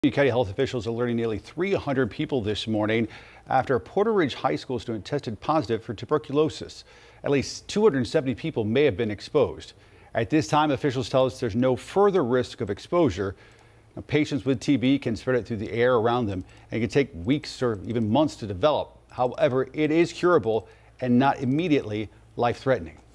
County health officials alerting nearly 300 people this morning after a Porter Ridge High School student tested positive for tuberculosis. At least 270 people may have been exposed. At this time, officials tell us there's no further risk of exposure. Now, patients with TB can spread it through the air around them, and it can take weeks or even months to develop. However, it is curable and not immediately life-threatening.